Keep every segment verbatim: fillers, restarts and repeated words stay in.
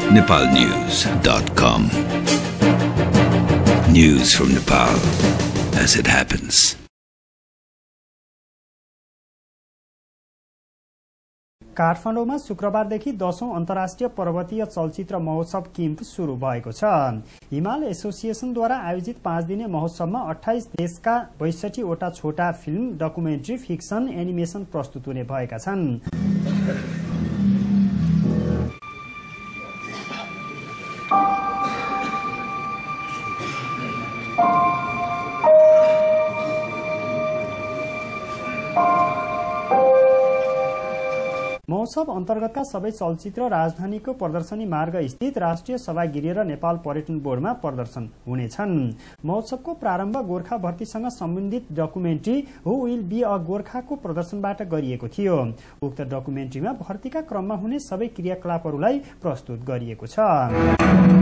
Nepal News dot com. News from Nepal as it happens. काठमाडौँमा शुक्रबारदेखि दशौं अन्तर्राष्ट्रिय पर्वतीय चलचित्र महोत्सव किम्प शुरू भएको छ। हिमाल एसोसिएसनद्वारा आयोजित पाँच दिने महोत्सवमा अठाइस देशका बैसठी वटा छोटा फिल्म, डकुमेन्ट्री, फिक्सन, एनिमेसन प्रस्तुत हुने भएका छन्। महोत्सव अन्तर्गतका सबै चलचित्र राजधानीको प्रदर्शनी मार्ग स्थित राष्ट्रिय सभागृह र नेपाल पर्यटन बोर्डमा प्रदर्शन हुनेछन्। महोत्सवको प्रारम्भ गोर्खा भर्तीसँग सम्बन्धित documentary who will be a गोर्खाको प्रदर्शनबाट गरिएको थियो। उक्त डकुमेन्ट्रीमा भर्तीका क्रममा हुने सबै क्रियाकलापहरूलाई प्रस्तुत गरिएको छ।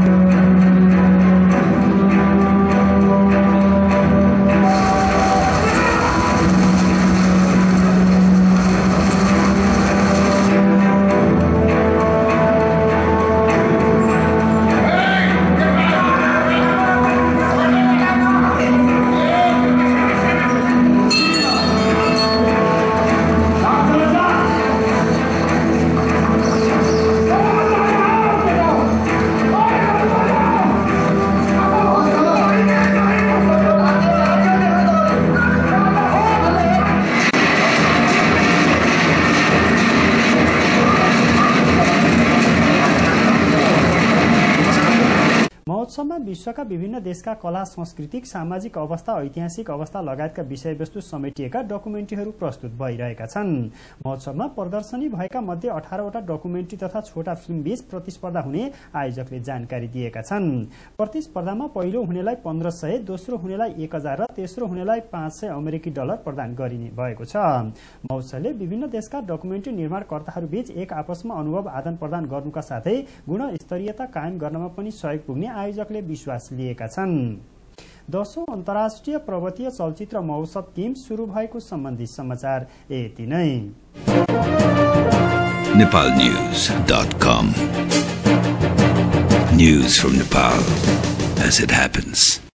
महोत्सवमा विश्वका विभिन्न देशका कला, सांस्कृतिक, सामाजिक अवस्था, ऐतिहासिक अवस्था लगायतका विषयवस्तु समेटिएका डकुमेन्ट्रीहरू प्रस्तुत भइरहेका छन्। महोत्सवमा प्रदर्शनी भएका मध्ये अठारवटा डकुमेन्ट्री तथा छोटा फिल्म बीच प्रतिस्पर्धा हुने आयोजकले जानकारी दिएका छन्। प्रतिस्पर्धामा पहिलो हुनेलाई पन्ध्र सय, दोस्रो हुनेलाई एक हजार र तेस्रो हुनेलाई पाँच सय अमेरिकी डलर प्रदान गरिने भएको छ। महोत्सवले विभिन्न देशका डकुमेन्ट्री निर्माणकर्ताहरूबीच एक आपसमा अनुभव आदान प्रदान गर्नुका साथै गुणस्तरीयता कायम गर्नमा पनि सहयोग पुग्ने आयोजकले विश्वास लिएका छन्। दशौं अन्तर्राष्ट्रिय पर्वतीय चलचित्र महोत्सव किम्प शुरू भएको सम्बन्धी समाचार यति नै। Nepal News dot com. News from Nepal as it happens.